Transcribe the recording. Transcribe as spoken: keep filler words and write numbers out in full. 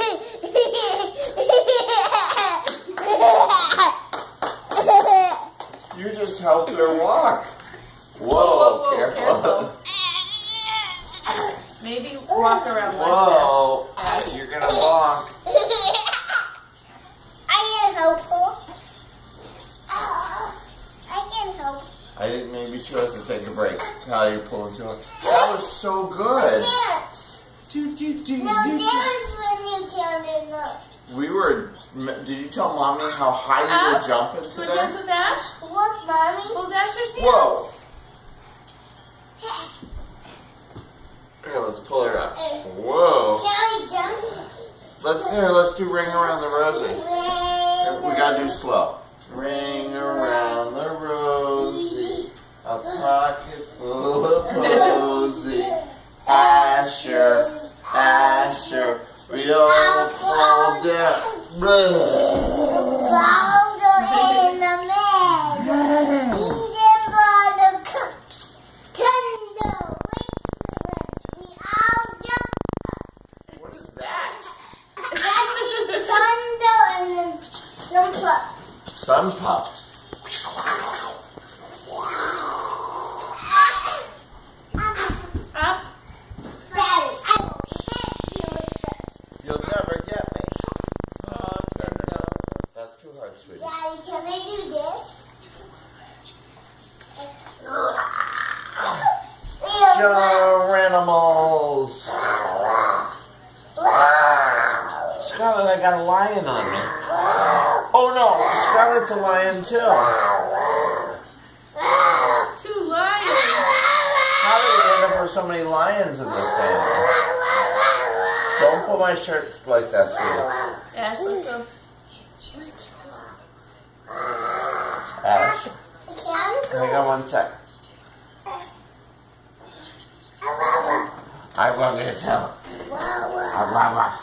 You just helped her walk. Whoa, whoa, whoa, careful. careful. Maybe walk around like Whoa, that. you're gonna walk. I can help her. I can help. I think maybe she has to take a break. How you pulling to her? That was so good. Dance. Do, do, do, No, do, do. dance when you tell them up. We were. Did you tell Mommy how high you were jumping Can we dance today? with Ash? What, Mommy? Hold Asher's hands. Whoa. Here, let's pull her up. Whoa. Can I jump? Let's here. Let's do ring around the rosy. Ring. We gotta do slow. Ring around the rosy, a pocket full of posy. Asher, Asher, we all fall down. Powder in the man. Eating buttercups. Thunder, wait, we all jump. What is that? That means thunder and then jump up. Sun pup. Up. Daddy, I will hit you with this. You'll never get me. Oh, Tinto. That's too hard, sweetie. Daddy, can I do this? Show animals. Scarlet, I got a lion on me. Oh no, Scarlet's a lion too. Two lions. How did we end up with so many lions in this family? Don't pull my shirt like that, sweetie. Ash, let's go. Ash, Can hang on one sec. I'm going to tell. Wow, wow. Ah, rah, rah.